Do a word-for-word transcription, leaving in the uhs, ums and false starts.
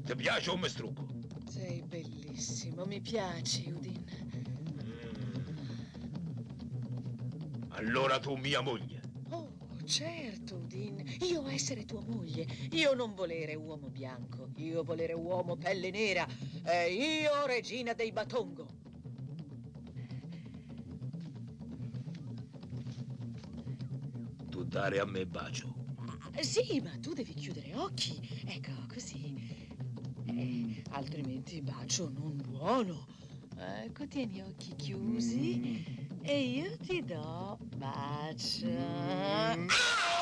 Ti piace o mi strucco? Sei bellissimo, mi piaci, Udin. Mm. Allora tu mia moglie. Oh, certo, Udin. Io essere tua moglie. Io non volere uomo bianco. Io volere uomo pelle nera. E io regina dei Batongo. Tu dare a me bacio. Ah, sì, ma tu devi chiudere occhi. Ecco, così. Eh, altrimenti bacio non buono. Ecco, tieni occhi chiusi e io ti do bacio. Ah!